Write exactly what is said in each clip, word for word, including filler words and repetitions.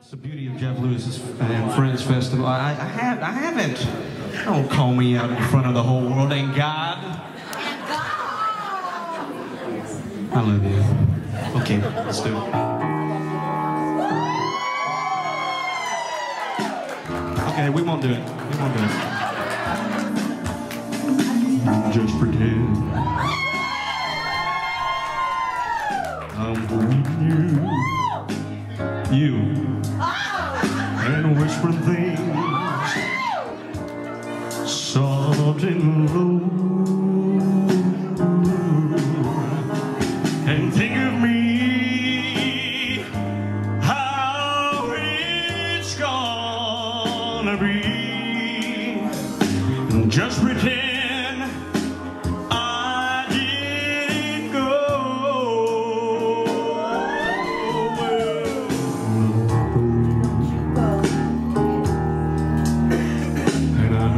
It's the beauty of Jeff Lewis's and Friends Festival. I, I have, I haven't. Don't call me out in front of the whole world. And God. I love you. Okay, let's do it. Okay, we won't do it. We won't do it. Just pretend I'm holding you, you, and whispering things, soft and low, and think of me, how it's gonna be. Just pretend I didn't go. And I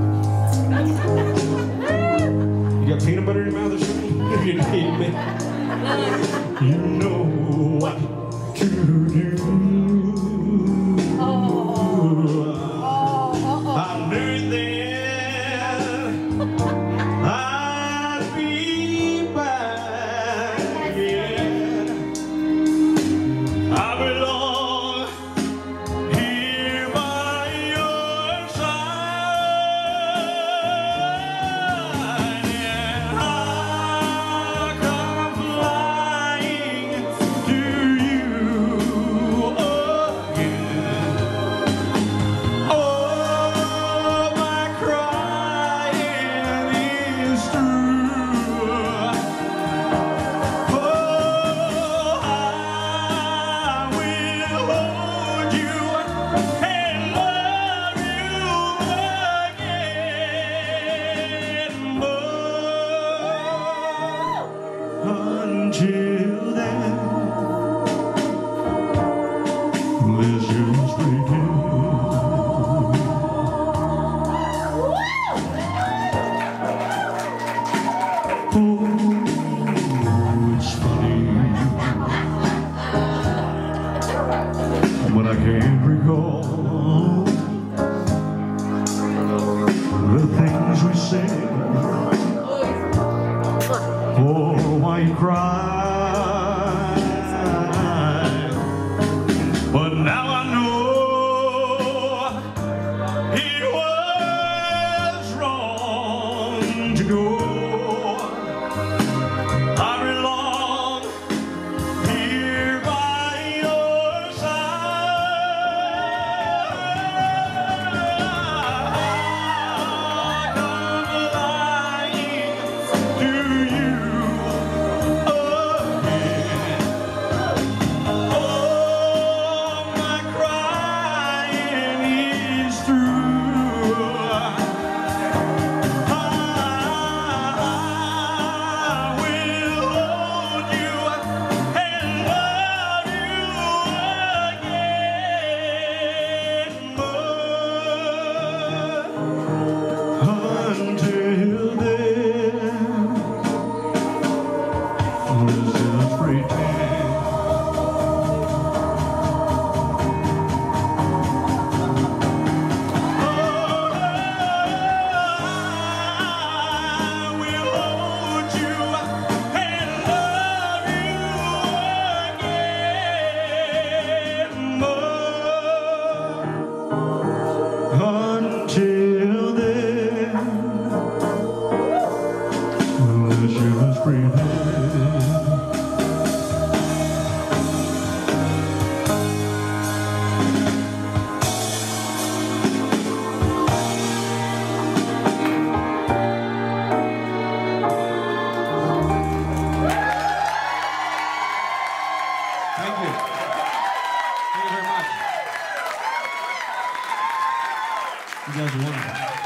You got peanut butter in your mouth or something? If you need me, you know what to do. I knew it then. I'd be back again. I belong here by your side, and I come flying to you again. Oh, my crying is through. Oh, I will hold you and love you again, but until then, let's just pretend. Oh, it's funny, but I can't recall the things we said, or why you cried. But now I know it was wrong to go. I belong here by your side. Come flying to you again. Oh, my crying is through. I will hold you and love you again, but until then, let's just pretend. Oh, I will hold you and love you again, but until then, let's just pretend. Thank you. Thank you very much. You guys are wonderful.